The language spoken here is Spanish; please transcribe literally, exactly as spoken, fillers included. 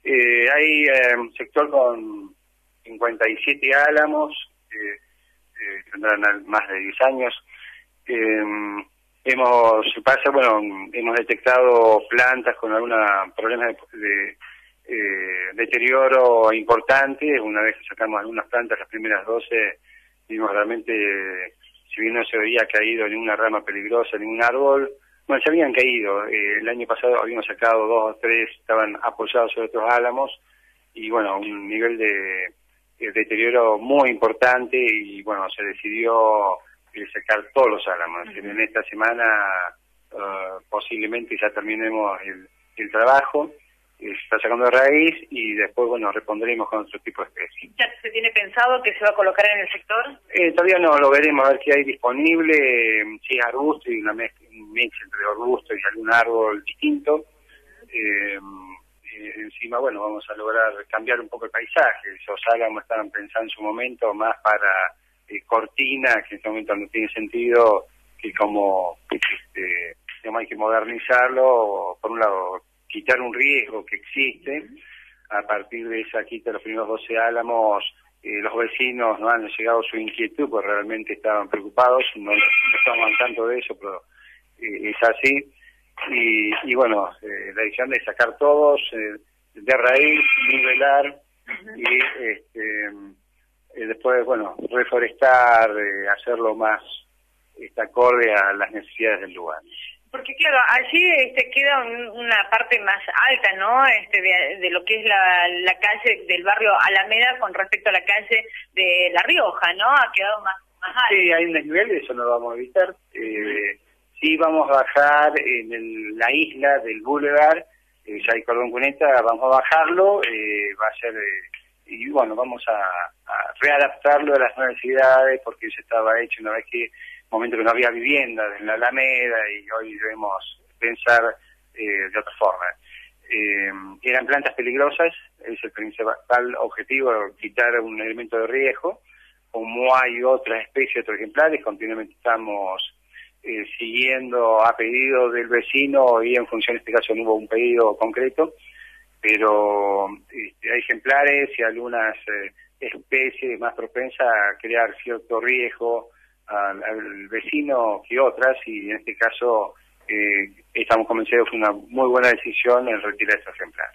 Eh, hay eh, un sector con cincuenta y siete álamos, eh, eh, tendrán más de diez años. Eh, hemos, pasa, bueno, hemos detectado plantas con algún problema de, de eh, deterioro importante. Una vez que sacamos algunas plantas, las primeras doce, vimos realmente, si bien no se había caído ninguna rama peligrosa, ningún árbol, bueno, se habían caído. Eh, el año pasado habíamos sacado dos o tres, estaban apoyados sobre otros álamos, y bueno, un nivel de, de deterioro muy importante, y bueno, se decidió eh, sacar todos los álamos. Uh-huh. En esta semana uh, posiblemente ya terminemos el, el trabajo, eh, se está sacando de raíz, y después, bueno, repondremos con otro tipo de especies. ¿Ya se tiene pensado que se va a colocar en el sector? Eh, todavía no, lo veremos, a ver qué hay disponible, si es arbusto y una mezcla, un mix entre arbusto y algún árbol distinto. Eh, eh, encima, bueno, vamos a lograr cambiar un poco el paisaje. Esos álamos estaban pensando en su momento más para eh, cortina, que en este momento no tiene sentido, que como este, digamos, hay que modernizarlo, por un lado, quitar un riesgo que existe. A partir de esa quita de los primeros doce álamos, eh, los vecinos no han llegado a su inquietud, porque realmente estaban preocupados, no, no estamos al tanto de eso, pero eh, es así. Y, y bueno, eh, la decisión de sacar todos, eh, de raíz, nivelar, uh-huh. y este, eh, después, bueno, reforestar, eh, hacerlo más este, acorde a las necesidades del lugar. Porque claro, allí este, queda un, una parte más alta, ¿no? Este, de, de lo que es la, la calle del barrio Alameda con respecto a la calle de La Rioja, ¿no? Ha quedado más, más alto. Sí, hay un desnivel, eso no lo vamos a evitar. Eh, sí vamos a bajar en el, la isla del Boulevard, eh, ya hay cordón cuneta, vamos a bajarlo, eh, va a ser, eh, y bueno, vamos a, a readaptarlo a las nuevas necesidades, porque eso estaba hecho una vez que momento que no había vivienda en la Alameda, y hoy debemos pensar eh, de otra forma. Eh, eran plantas peligrosas, es el principal objetivo, quitar un elemento de riesgo. Como hay otras especies, otros ejemplares, continuamente estamos eh, siguiendo a pedido del vecino, y en función de este caso no hubo un pedido concreto, pero este, hay ejemplares y algunas eh, especies más propensas a crear cierto riesgo Al, al vecino que otras, y en este caso eh, estamos convencidos que fue una muy buena decisión el retirar este ejemplar.